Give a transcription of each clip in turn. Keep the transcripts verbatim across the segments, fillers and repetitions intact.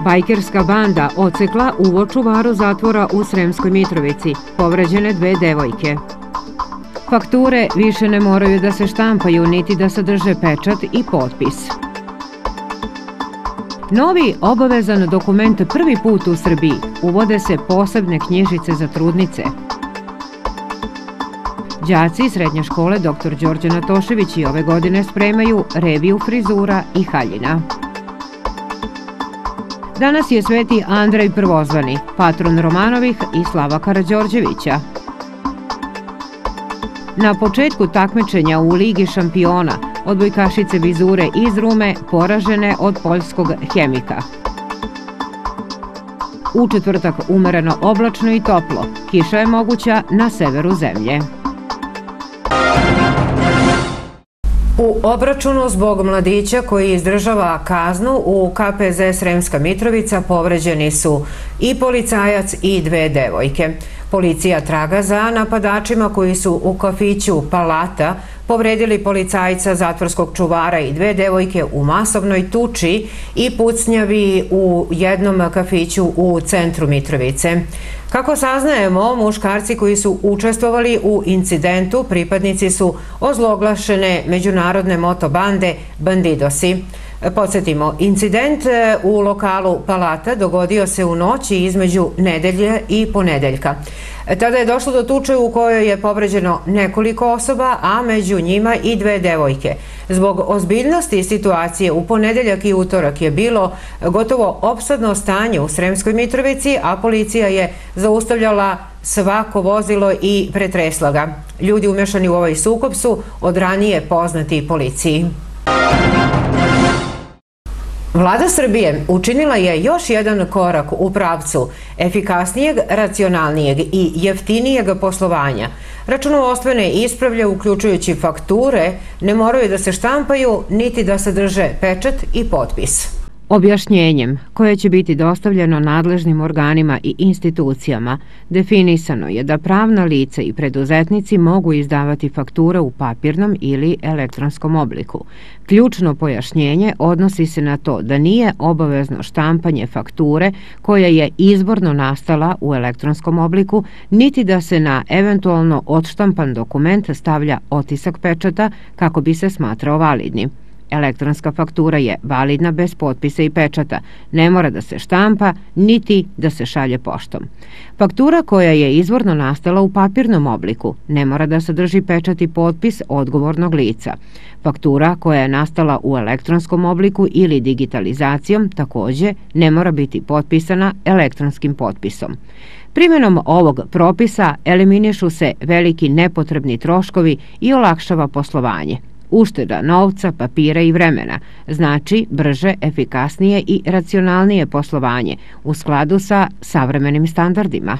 Bajkerska banda ocekla uvo čuvaru zatvora u Sremskoj Mitrovici, povređene dve devojke. Fakture više ne moraju da se štampaju niti da sadrže pečat i potpis. Novi obavezan dokument prvi put u Srbiji, uvode se posebne knjižice za trudnice. Đaci srednje škole doktor Đorđe Natošević i ove godine spremaju reviju frizura i haljina. Danas je Sveti Andrej Prvozvani, patron Romanovih i Slava Karađorđevića. Na početku takmičenja u Ligi šampiona odbojkašice vizure iz Rume poražene od poljskog Hemika. U četvrtak umereno oblačno i toplo, kiša je moguća na severu zemlje. U obračunu zbog mladića koji izdržava kaznu u K P Z Sremska Mitrovica povređeni su i policajac i dve devojke. Policija traga za napadačima koji su u kafiću Palata povredili policajca, zatvorskog čuvara i dve devojke u masovnoj tuči i pucnjavi u jednom kafiću u centru Mitrovice. Kako saznajemo, muškarci koji su učestvovali u incidentu pripadnici su ozloglašene međunarodne motobande Bandidosi. Podsjetimo, incident u lokalu Palata dogodio se u noći između nedelje i ponedeljka. Tada je došlo do tuče u kojoj je povređeno nekoliko osoba, a među njima i dve devojke. Zbog ozbiljnosti situacije u ponedeljak i utorak je bilo gotovo opsadno stanje u Sremskoj Mitrovici, a policija je zaustavljala svako vozilo i pretresla ga. Ljudi umešani u ovaj sukob su od ranije poznati policiji. Vlada Srbije učinila je još jedan korak u pravcu efikasnijeg, racionalnijeg i jeftinijeg poslovanja. Računovodstvene ispravlje, uključujući fakture, ne moraju da se štampaju niti da sadrže pečat i potpis. Objašnjenjem, koje će biti dostavljeno nadležnim organima i institucijama, definisano je da pravna lica i preduzetnici mogu izdavati fakture u papirnom ili elektronskom obliku. Ključno pojašnjenje odnosi se na to da nije obavezno štampanje fakture koja je izvorno nastala u elektronskom obliku, niti da se na eventualno odštampan dokument stavlja otisak pečata kako bi se smatrao validnim. Elektronska faktura je validna bez potpisa i pečata, ne mora da se štampa, niti da se šalje poštom. Faktura koja je izvorno nastala u papirnom obliku ne mora da sadrži pečat i potpis odgovornog lica. Faktura koja je nastala u elektronskom obliku ili digitalizacijom takođe ne mora biti potpisana elektronskim potpisom. Primjenom ovog propisa eliminišu se veliki nepotrebni troškovi i olakšava poslovanje. Ušteda novca, papira i vremena, znači brže, efikasnije i racionalnije poslovanje u skladu sa savremenim standardima.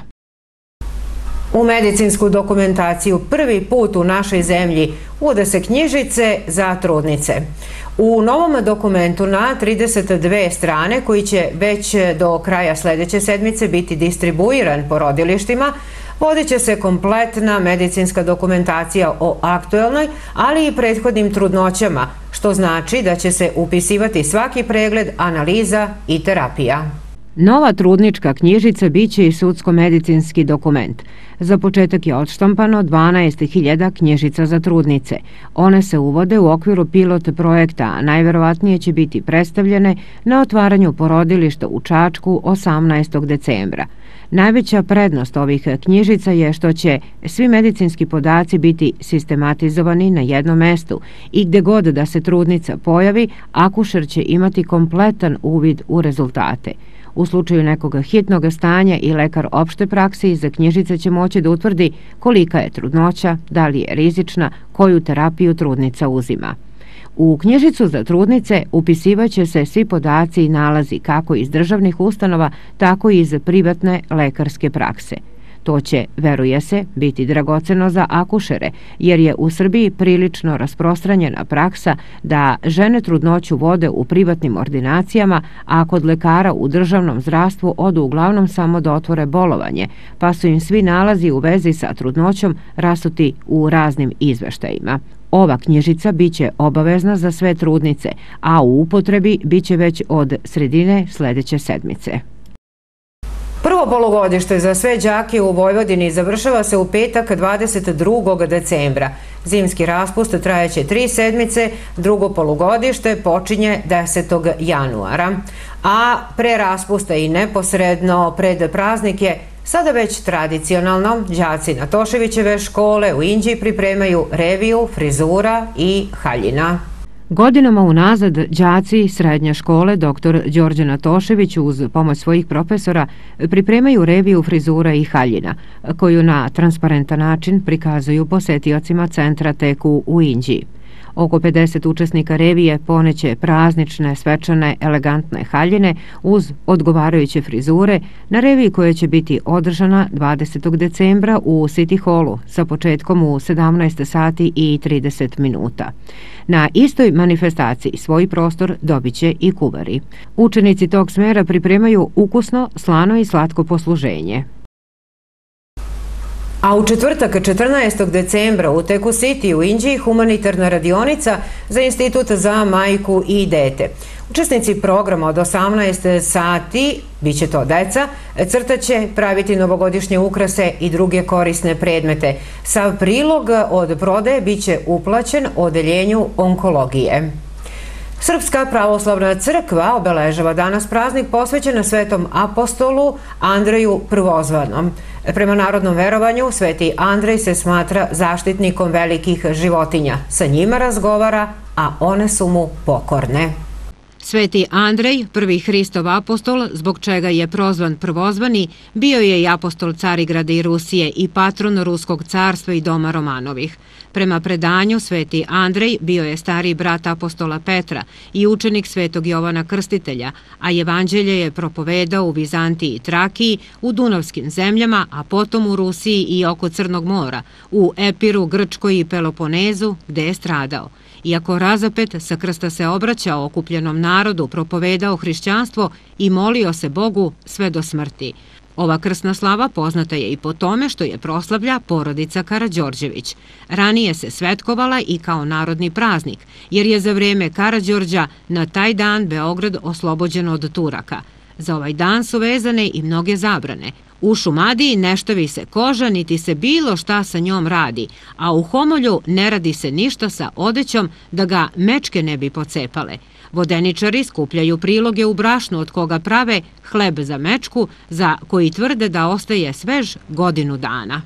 U medicinsku dokumentaciju prvi put u našoj zemlji uvode se knjižice za trudnice. U novom dokumentu na trideset dve strane, koji će već do kraja sledeće sedmice biti distribuiran po rodilištima, vodit će se kompletna medicinska dokumentacija o aktuelnoj, ali i prethodnim trudnoćama, što znači da će se upisivati svaki pregled, analiza i terapija. Nova trudnička knjižica biće i sudsko-medicinski dokument. Za početak je odštampano dvanaest hiljada knjižica za trudnice. One se uvode u okviru pilot projekta, a najverovatnije će biti predstavljene na otvaranju porodilišta u Čačku osamnaestog decembra. Najveća prednost ovih knjižica je što će svi medicinski podaci biti sistematizovani na jednom mestu i gde god da se trudnica pojavi, akušer će imati kompletan uvid u rezultate. U slučaju nekog hitnog stanja i lekar opšte prakse iza knjižice će moći da utvrdi kolika je trudnoća, da li je rizična, koju terapiju trudnica uzima. U knjižicu za trudnice upisivaće se svi podaci i nalazi kako iz državnih ustanova, tako i iz privatne lekarske prakse. To će, veruje se, biti dragoceno za akušere, jer je u Srbiji prilično rasprostranjena praksa da žene trudnoću vode u privatnim ordinacijama, a kod lekara u državnom zdravstvu odu uglavnom samo da otvore bolovanje, pa su im svi nalazi u vezi sa trudnoćom rasuti u raznim izveštajima. Ova knjižica biće obavezna za sve trudnice, a u upotrebi biće već od sredine sledeće sedmice. Prvo polugodište za sve đake u Vojvodini završava se u petak dvadeset drugog decembra. Zimski raspust trajeće tri sedmice, drugo polugodište počinje desetog januara. A pre raspusta i neposredno pred praznike, sada već tradicionalno, đaci Natoševićeve škole u Inđiji pripremaju reviju, frizura i haljina. Godinama unazad đaci srednje škole doktor Đorđe Natošević uz pomoć svojih profesora pripremaju reviju frizura i haljina, koju na transparentan način prikazuju posetiocima centra Teku u Inđiji. Oko pedeset učesnika revije poneće praznične, svečane, elegantne haljine uz odgovarajuće frizure na reviji koja će biti održana dvadesetog decembra u City Hallu sa početkom u sedamnaest sati i trideset minuta. Na istoj manifestaciji svoj prostor dobiće i kuvari. Učenici tog smera pripremaju ukusno, slano i slatko posluženje. A u četvrtak četrnaestog decembra u Teku City u Inđiji humanitarna radionica za Institut za majku i dete. Učesnici programa od osamnaest sati, bit će to deca, crtaće, praviti novogodišnje ukrase i druge korisne predmete. Sav prilog od prodaje bit će uplaćen odeljenju onkologije. Srpska pravoslavna crkva obeležava danas praznik posvećen Svetom apostolu Andreju Prvozvanom. Prema narodnom verovanju, Sveti Andrej se smatra zaštitnikom velikih životinja. Sa njima razgovara, a one su mu pokorne. Sveti Andrej, prvi Hristov apostol, zbog čega je prozvan Prvozvani, bio je i apostol Carigrada i Rusije i patron Ruskog carstva i doma Romanovih. Prema predanju, Sveti Andrej bio je stariji brat apostola Petra i učenik Svetog Jovana Krstitelja, a evanđelje je propovedao u Vizantiji i Trakiji, u Dunavskim zemljama, a potom u Rusiji i oko Crnog mora, u Epiru, Grčkoj i Peloponezu, gde je stradao. Iako razapet, sa krsta se obraćao okupljenom narodu, propovedao hrišćanstvo i molio se Bogu sve do smrti. Ova krsna slava poznata je i po tome što je proslavlja porodica Karađorđević. Ranije se svetkovala i kao narodni praznik, jer je za vreme Karađorđa na taj dan Beograd oslobođen od Turaka. Za ovaj dan su vezane i mnoge zabrane. U Šumadiji ne štavi se koža, niti se bilo šta sa njom radi, a u Homolju ne radi se ništa sa odećom da ga mečke ne bi pocepale. Vodeničari skupljaju priloge u brašnu od koga prave hleb za mečku, za koji tvrde da ostaje svež godinu dana.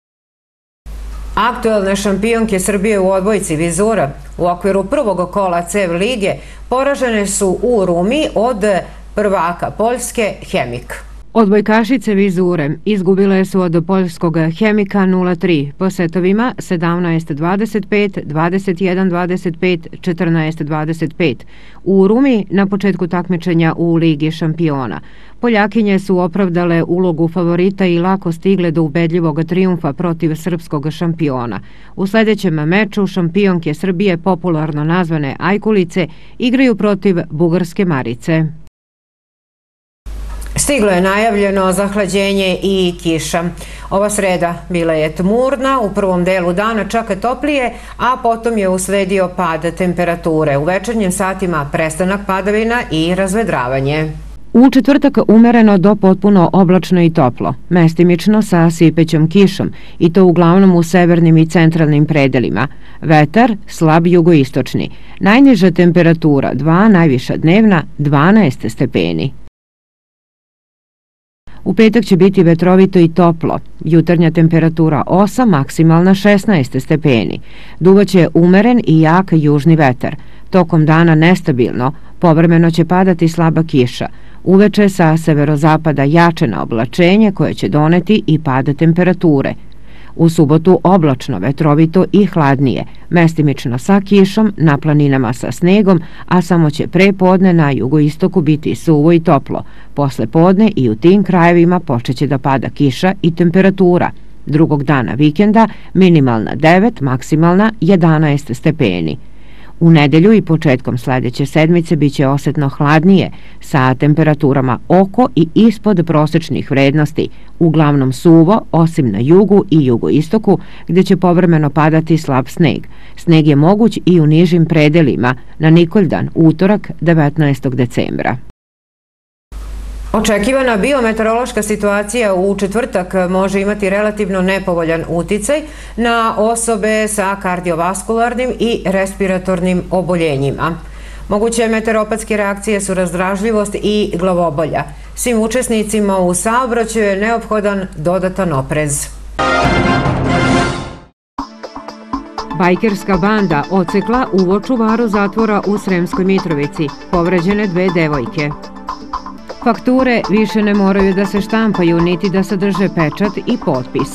Aktuelne šampionke Srbije u odbojci Vizura u okviru prvog kola C E V lige poražene su u Rumi od prvaka Poljske Hemik. Odbojkašice Vizure izgubile su od poljskog Hemika nula tri po setovima sedamnaest dvadeset pet, dvadeset jedan dvadeset pet, četrnaest dvadeset pet u Rumi na početku takmičenja u Ligi šampiona. Poljakinje su opravdale ulogu favorita i lako stigle do ubedljivog trijumfa protiv srpskog šampiona. U sledećem meču šampionke Srbije, popularno nazvane Ajkulice, igraju protiv bugarske Marice. Stiglo je najavljeno zahlađenje i kiša. Ova sreda bila je tmurna, u prvom delu dana čak toplije, a potom je usledio pad temperature. U večernjim satima prestanak padavina i razvedravanje. U četvrtak umereno do potpuno oblačno i toplo, mestimično sa sipećom kišom, i to uglavnom u severnim i centralnim predelima. Vetar slab jugoistočni. Najniža temperatura dva, najviša dnevna dvanaest stepeni. U petak će biti vetrovito i toplo, jutarnja temperatura osam, maksimalna šesnaest stepeni. Duvaće umeren i jak južni vetar. Tokom dana nestabilno, povremeno će padati slaba kiša. Uveče sa severozapada jače na oblačenje koje će doneti i pada temperature. U subotu oblačno, vetrovito i hladnije, mestimično sa kišom, na planinama sa snegom, a samo će pre podne na jugoistoku biti suvo i toplo. Posle podne i u tim krajevima počeće da pada kiša i temperatura. Drugog dana vikenda minimalna devet, maksimalna jedanaest stepeni. U nedelju i početkom sledeće sedmice biće osetno hladnije, sa temperaturama oko i ispod prosečnih vrednosti, uglavnom suvo, osim na jugu i jugoistoku, gde će povremeno padati slab sneg. Sneg je moguć i u nižim predelima, na Nikoldan, utorak, devetnaestog decembra. Očekivana biometeorološka situacija u četvrtak može imati relativno nepovoljan uticaj na osobe sa kardiovaskularnim i respiratornim oboljenjima. Moguće meteoropatske reakcije su razdražljivost i glavobolja. Svim učesnicima u saobraćaju je neophodan dodatan oprez. Bajkerska banda odsekla uvo čuvaru zatvora u Sremskoj Mitrovici, povređene dve devojke. Fakture više ne moraju da se štampaju niti da sadrže pečat i potpis.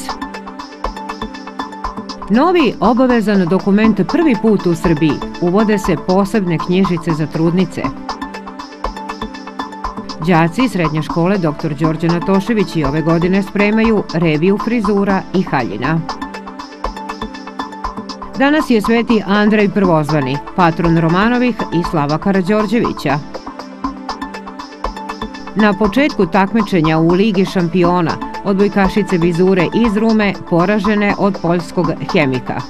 Novi obavezan dokument prvi put u Srbiji, uvode se posebne knjižice za trudnice. Đaci srednje škole doktor Đorđe Natošević i ove godine spremaju reviju frizura i haljina. Danas je Sveti Andrej Prvozvani, patron Romanovih i Slava Karađorđevića. Na početku takmičenja u Ligi šampiona odbojkašice Vizure iz Rume poražene od poljskog Hemika.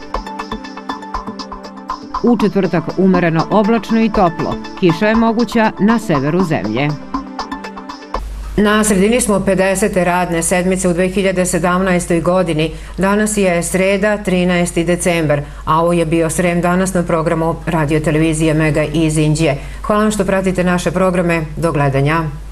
U četvrtak umereno oblačno i toplo, kiša je moguća na severu zemlje. Na sredini smo pedesete radne sedmice u dve hiljade sedamnaestoj godini. Danas je sreda, trinaesti decembar, a ovo je bio Srem danas na programu radio televizije Mega iz Inđije. Hvala vam što pratite naše programe. Do gledanja.